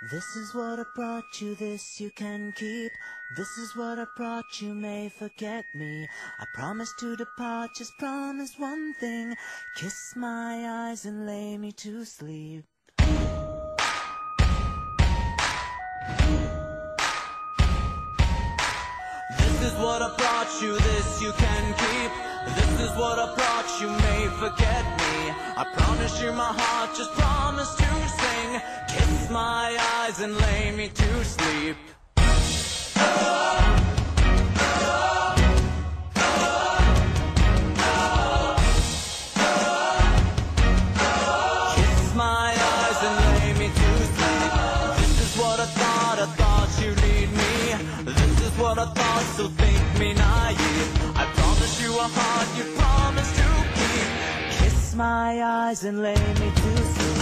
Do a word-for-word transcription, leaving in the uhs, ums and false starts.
This is what I brought you, this you can keep. This is what I brought you, may forget me. I promise to depart, just promise one thing. Kiss my eyes and lay me to sleep. This is what I brought you, this you can keep. This is what I brought you, may forget me. I promise you my heart, just promise to sing. Kiss my eyes and lay me to sleep. Kiss my eyes and lay me to sleep. This is what I thought, I thought you'd need me. This is what I thought, so think me naive. I promise you a heart you promise to keep. Kiss my eyes and lay me to sleep.